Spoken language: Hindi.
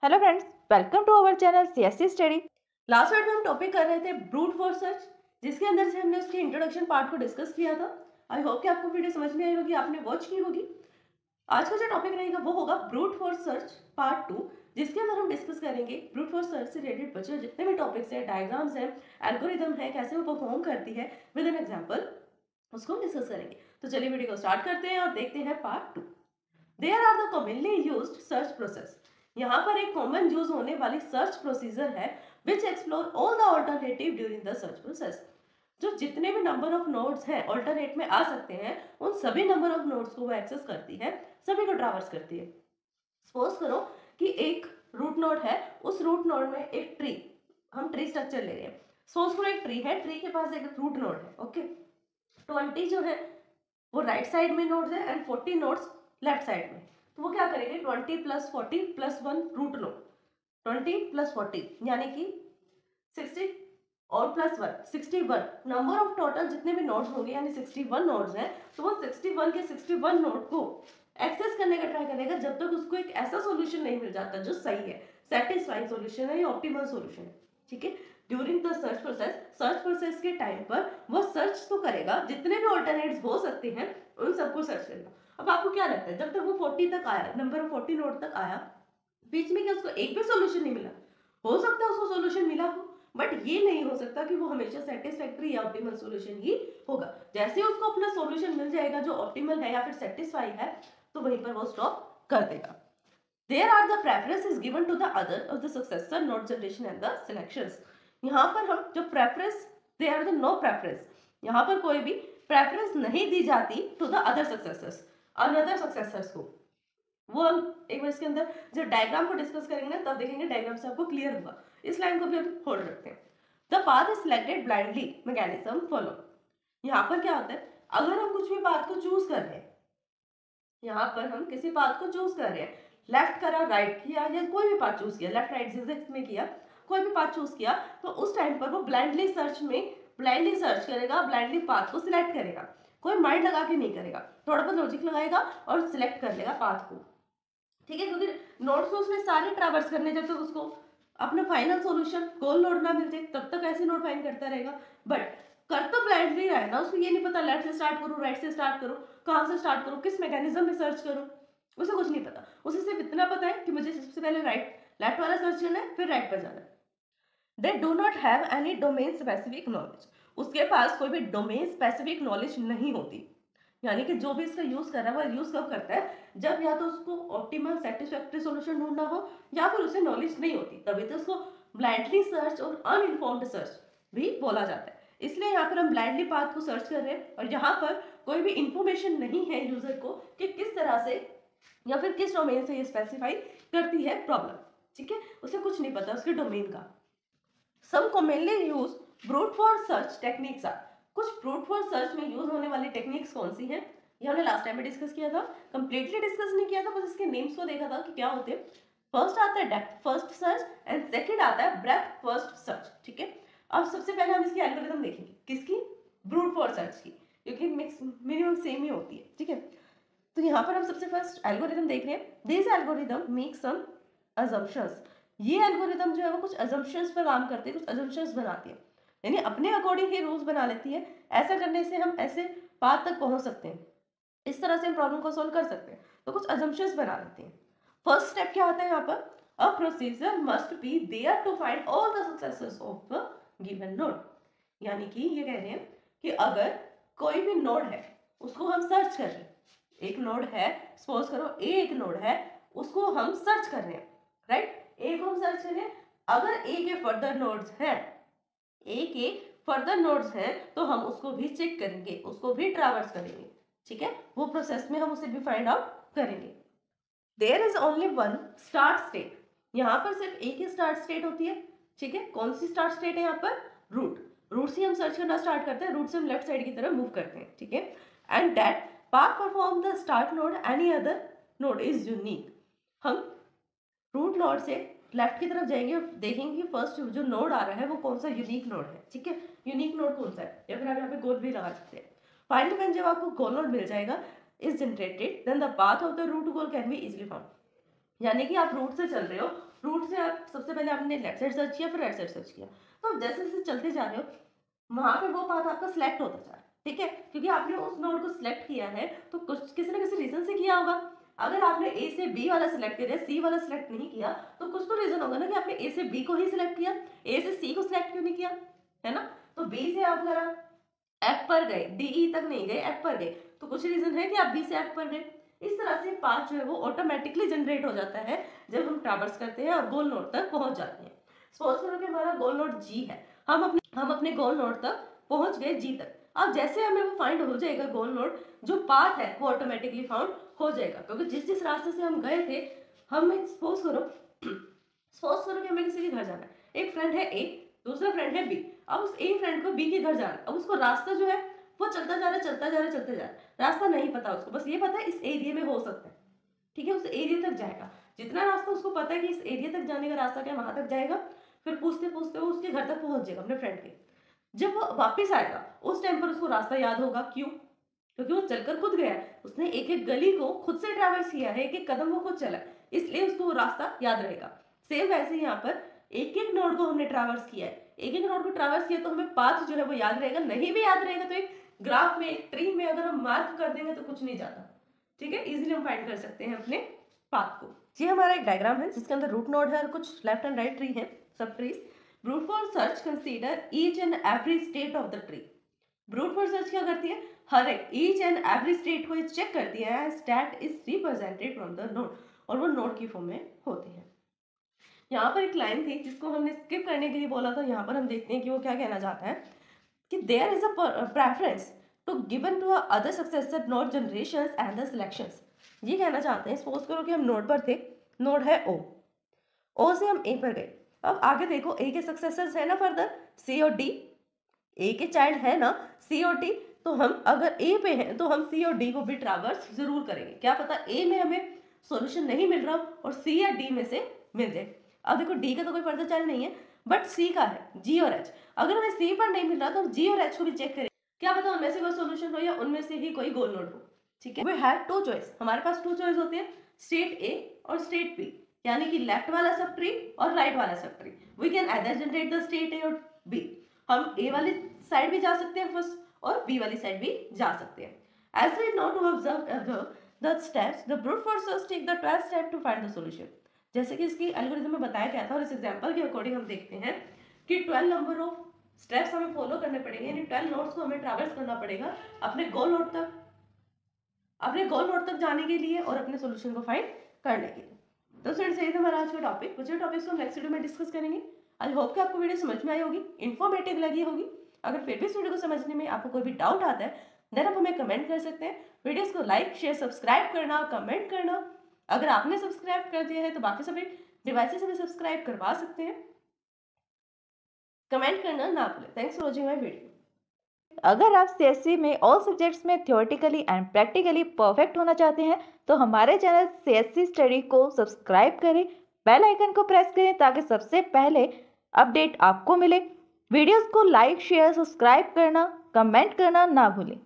Hello friends, welcome to our channel CSC study. Last video में हम टॉपिक कर रहे थे ब्रूट फोर्स सर्च, जिसके अंदर से हमने उसके इंट्रोडक्शन पार्ट को डिस्कस किया था। आई होप कि आपको वीडियो समझ में आई होगी, आपने वॉच की होगी। आज का जो टॉपिक रहेगा वो होगा ब्रूट फोर्स सर्च पार्ट 2, जिसके अंदर हम डिस्कस करेंगे ब्रूट फोर्स सर्च से रिलेटेड बचे जितने भी टॉपिक्स हैं, डायग्राम्स हैं, एल्गोरिदम है, कैसे वो परफॉर्म करती है विद एन एग्जाम्पल, उसको हम डिस्कस करेंगे। तो चलिए वीडियो को स्टार्ट करते हैं और देखते हैं part 2। There are the commonly used search process. यहाँ पर एक कॉमन यूज होने वाली सर्च प्रोसीजर है which explore all the alternative during the search process. जो जितने भी नंबर ऑफ नोड्स हैं ऑल्टरनेट में आ सकते हैं, उन सभी नंबर ऑफ नोड्स को वो एक्सेस करती है, सभी को ट्रैवर्स करती है। सपोज करो कि एक रूट नोड है, उस रूट नोड में एक ट्री, हम ट्री स्ट्रक्चर ले रहे हैं। सपोज करो एक ट्री है, ट्री के पास एक रूट नोड है, ओके। 20 जो है वो राइट साइड में नोड्स है एंड 40 नोड्स लेफ्ट साइड में। तो वो क्या करेंगे, 20 + 40 + 1 रूट नोड, 20 + 40 यानी कि 60 और +1 61 नंबर ऑफ टोटल जितने भी नोड्स होंगे, यानी 61 नोड्स हैं। तो वो 61 के 61 नोड को एक्सेस करने का ट्राई करेगा जब तक उसको एक ऐसा सॉल्यूशन नहीं मिल जाता जो सही है, सेटिस्फाइंग सॉल्यूशन है या ऑप्टिमल सॉल्यूशन है, ठीक है। ड्यूरिंग द सर्च प्रोसेस के टाइम पर वो सर्च तो करेगा, जितने भी ऑल्टरनेट्स हो सकते हैं उन सबको सर्च करेगा। अब आपको क्या लगता है, जब तक वो 40 तक आया, नंबर ऑफ 40 नोड तक आया, बीच में क्या उसको एक भी सॉल्यूशन नहीं मिला? हो सकता है उसको सॉल्यूशन मिला हो, बट ये नहीं हो सकता कि वो हमेशा सेटिस्फैक्टरी या ऑप्टिमल सॉल्यूशन ही होगा। जैसे उसको अपना सॉल्यूशन मिल जाएगा जो ऑप्टिमल है या फिर सेटिस्फाई है, तो वहीं पर वो स्टॉप कर देगा। There are the preferences given to the other of the successor node generation and the selections। यहाँ पर हम जो preference, they are the no preference, यहाँ पर कोई भी preference नहीं दी जाती to the other successors, another successors को। वो हम एक बार इसके अंदर जब डायग्राम को डिस्कस करेंगे ना, तब देखेंगे डायग्राम से आपको क्लियर होगा। इस लाइन को भी हम होल्ड रखते हैं। The path is selected blindly, mechanism follow। यहाँ पर क्या होता है, अगर हम कुछ भी पाथ को चूज कर रहे हैं, यहाँ पर हम किसी पाथ को चूज कर रहे हैं, लेफ्ट करा, राइट किया, या कोई भी पाथ चूज किया, लेफ्ट राइट जिग्जैग में किया, कोई भी पाथ चूज किया, तो उस टाइम पर वो ब्लाइंडली सर्च करेगा, ब्लाइंडली पाथ को सिलेक्ट करेगा, कोई माइंड लगा के नहीं करेगा, थोड़ा बहुत लॉजिक लगाएगा और सिलेक्ट कर लेगा पाथ को, ठीक है। क्योंकि नोड्स को उसने सारे ट्रैवर्स करने, जब तक उसको अपना फाइनल सॉल्यूशन गोल नोड ना मिल जाए तब तक ऐसे नोड फाइंड करता रहेगा। बट कर तो ब्लाइंडली रहा है ना, उसको ये नहीं पता लेफ्ट से स्टार्ट करूँ, राइट से स्टार्ट करूँ, कहाँ से स्टार्ट करूँ, किस मैकेनिज्म में सर्च करूँ, उसे कुछ नहीं पता। उसे सिर्फ इतना पता है कि मुझे सबसे पहले लेफ्ट वाला सर्च करना है, फिर राइट पर जाना है। They do not have any domain specific knowledge. उसके पास कोई भी डोमेन स्पेसिफिक नॉलेज नहीं होती, यानी कि जो भी इसका यूज कर रहा है वो यूज कब करता है, जब या तो उसको ऑप्टिमल सेटिस्फैक्टरी सॉल्यूशन ढूंढना हो, या फिर उसे नॉलेज नहीं होती, तभी तो उसको ब्लाइंडली सर्च और अनइन्फॉर्म्ड सर्च भी बोला जाता है। इसलिए यहाँ पर हम ब्लाइंडली पाथ को सर्च कर रहे हैं, और यहाँ पर कोई भी इंफॉर्मेशन नहीं है यूजर को कि किस तरह से या फिर किस डोमेन से ये स्पेसिफाई करती है प्रॉब्लम, ठीक है। उसे कुछ नहीं पता उसके डोमेन का। Some commonly use brute force search techniques are. कुछ ब्रूट फोर्स सर्च में यूज होने वाली टेक्निक्स कौन सी हैं, ये हमने लास्ट टाइम में डिस्कस किया था। कंप्लीटली डिस्कस नहीं किया था, बस इसके नेम्स को देखा था कि क्या होते हैं। फर्स्ट आता है depth first search and second आता है ब्रेथ फर्स्ट सर्च, ठीक है। अब सबसे पहले हम इसकी एल्गोरिथम देखेंगे, किसकी, ब्रूट फोर्स सर्च की, क्योंकि मिक्स मिनिमम सेम ही होती है, ठीक है। तो यहाँ पर हम सबसे फर्स्ट एल्गोरिथम देख रहे हैं। This algorithm make some assumptions. ये एल्गोरिथम जो है वो कुछ अजम्पशंस पर काम करती है, कुछ अजम्पशंस बनाती है, यानी अपने अकॉर्डिंग ही रूल्स बना लेती है। ऐसा करने से हम ऐसे पाथ तक पहुंच सकते हैं, इस तरह से हम प्रॉब्लम को सॉल्व कर सकते हैं, तो कुछ अजम्पशंस बना लेते हैं। फर्स्ट स्टेप क्या होता है यहाँ पर, a procedure must be there to find all the successors of the given node. यानी कि ये कह रहे हैं कि अगर कोई भी नोड है उसको हम सर्च कर रहे हैं, एक नोड है, सपोज करो ए एक नोड है, उसको हम सर्च कर रहे हैं, राइट, ए को हम सर्च कर रहे हैं। अगर ए के फर्दर नोड्स हैं, ए के फर्दर नोड्स हैं, तो हम उसको भी चेक करेंगे, उसको भी ट्रैवर्स करेंगे, ठीक है। वो प्रोसेस में हम उसे भी फाइंड आउट करेंगे। There is only one start state. यहाँ पर सिर्फ एक ही स्टार्ट स्टेट होती है, ठीक है। कौन सी स्टार्ट स्टेट है यहाँ पर, रूट से हम सर्च करना स्टार्ट करते हैं, रूट से हम लेफ्ट साइड की तरफ मूव करते हैं, ठीक है। And that path perform the start node any other node is unique. हम रूट नोड से लेफ्ट की तरफ जाएंगे और देखेंगे कि फर्स्ट जो नोड आ रहा है वो कौन सा यूनिक नोड है, ठीक है। यूनिक नोड कौन सा है, या फिर आप यहाँ पे गोल भी लगा सकते हैं। फाइनली व्हेन जब आपको गोल नोड मिल जाएगा is generated, then the path of the root goal can be easily found. यानी कि आप रूट से चल रहे हो, रूट से आप सबसे पहले आपने लेफ्ट साइड सर्च किया, फिर राइट साइड सर्च किया, तो जैसे जैसे चलते जा रहे हो वहां पे वो पाथ आपका सिलेक्ट होता जा रहा है, ठीक है, क्योंकि आपने उस नोड को सिलेक्ट किया है तो कुछ किसी ना किसी रीजन से किया होगा। अगर आपने ए से बी वाला सिलेक्ट किया, सी वाला सिलेक्ट नहीं किया, तो कुछ तो रीजन होगा ना कि आपने ए से बी को ही सिलेक्ट किया, ए से सी को सिलेक्ट क्यों नहीं किया, है ना। तो बी से आप अगर एफ पर गए, डी ई तक नहीं गए, एफ पर गए, तो कुछ रीजन है कि आप बी से एफ पर गए। इस तरह से पाथ जो है वो ऑटोमेटिकली जनरेट हो जाता है जब हम ट्रैवर्स करते हैं और गोल नोड तक पहुंच जाते हैं। सपोज करो कि हमारा गोल नोड जी है, हम अपने गोल नोड तक पहुंच गए जी तक। अब जैसे हमें वो फाइंड हो जाएगा गोल नोड, जो पाथ है वो ऑटोमेटिकली फाउंड हो जाएगा, क्योंकि जिस जिस रास्ते से हम गए थे, हम सपोज करो कि हमें किसी के घर जाना है, एक फ्रेंड है ए, दूसरा फ्रेंड है बी। अब उस ए फ्रेंड को बी के घर जाना है, अब उसको रास्ता जो है वो चलता जा रहा है, रास्ता नहीं पता उसको, बस ये पता है इस एरिया में हो सकता है, ठीक है, उस एरिया तक जाएगा। जितना रास्ता उसको पता है कि इस एरिया तक जाने का रास्ता क्या, वहां तक जाएगा, फिर पूछते पूछते वो उसके घर तक पहुंच जाएगा अपने फ्रेंड के। जब वो वापस आएगा उस टाइम पर उसको रास्ता याद होगा, क्यों, क्योंकि वो चलकर खुद गया है, उसने एक एक गली को खुद से ट्रैवल्स किया है, एक एक कदम वो खुद चला, इसलिए उसको वो रास्ता याद रहेगा। सेम वैसे यहाँ पर एक एक नोड को हमने ट्रैवल्स किया है, एक एक नोड को ट्रैवल्स किया तो हमें पाथ जो है वो याद रहेगा। नहीं भी याद रहेगा तो एक ग्राफ में, एक ट्री में अगर हम मार्क कर देंगे तो कुछ नहीं जाता, ठीक है, इजीली हम फाइंड कर सकते हैं अपने पाथ को। ये हमारा एक डायग्राम है जिसके अंदर रूट नोड है और कुछ लेफ्ट एंड राइट ट्री है, subtrees. Brute force search consider each and every state of the tree. Brute force search क्या करती है, हर एक ईच एंड एवरी स्टेट को चेक करती है, state is represented from the node, और वो नोड की फॉर्म में होती है। यहाँ पर एक लाइन थी जिसको हमने स्किप करने के लिए बोला था, यहाँ पर हम देखते हैं कि वो क्या कहना चाहता है कि there is a preference to given to other successor node generations and the selections. ये कहना चाहते हैं, सपोज करो कि हम नोड पर थे, नोड है ओ से हम ए पर गए, अब आगे देखो ए के सक्सेसर्स है ना फर्दर सी और डी, ए के चाइल्ड है ना सी और डी, तो हम अगर ए पे हैं तो हम सी और डी को भी ट्रैवर्स जरूर करेंगे। क्या पता ए में हमें सॉल्यूशन नहीं मिल रहा और सी या डी में से मिल जाए। अब देखो डी का तो कोई फर्दर चाइल्ड नहीं है, बट सी का है, जी और एच। अगर हमें सी पर नहीं मिल रहा तो हम जी और एच को भी चेक करें, क्या पता उनमें से कोई सॉल्यूशन हो या उनमें से ही कोई गोल नोड हो, ठीक है। वी हैव टू चॉइस, हमारे पास टू चॉइस होती है, स्टेट ए और स्टेट बी, यानी कि लेफ्ट वाला सब ट्री और राइट वाला subtree. We can either generate the state A और बी, हम ए वाली साइड भी जा सकते हैं फर्स्ट और बी वाली साइड भी जा सकते हैं। As we know to observe the steps, the brute force search take the 12 step to find the solution. जैसे कि इसकी एल्गोरिथम में बताया गया था और इस एग्जांपल के अकॉर्डिंग हम देखते हैं कि 12 नंबर ऑफ स्टेप्स हमें फॉलो करने पड़ेंगे, यानी 12 नोड्स को हमें ट्रैवर्स करना पड़ेगा अपने गोल नोड तक जाने के लिए और अपने सॉल्यूशन को फाइंड करने के लिए। तो स्टूडेंट्स यही था हमारा आज का टॉपिक, कुछ टॉपिक्स को हम नेक्स्ट वीडियो में डिस्कस करेंगे। आई होप कि आपको वीडियो समझ में आई होगी, इन्फॉर्मेटिव लगी होगी। अगर फिर भी इस वीडियो को समझने में आपको कोई भी डाउट आता है देन आप हमें कमेंट कर सकते हैं। वीडियोस को लाइक शेयर सब्सक्राइब करना, कमेंट करना। अगर आपने सब्सक्राइब कर दिया है तो बाकी सभी डिवाइसेस से भी सब्सक्राइब करवा सकते हैं। कमेंट करना ना भूलें। Thanks for watching my video. अगर आप सीएससी में ऑल सब्जेक्ट्स में थ्योरेटिकली एंड प्रैक्टिकली परफेक्ट होना चाहते हैं तो हमारे चैनल सीएससी स्टडी को सब्सक्राइब करें, बेल आइकन को प्रेस करें ताकि सबसे पहले अपडेट आपको मिले। वीडियोस को लाइक शेयर सब्सक्राइब करना, कमेंट करना ना भूलें।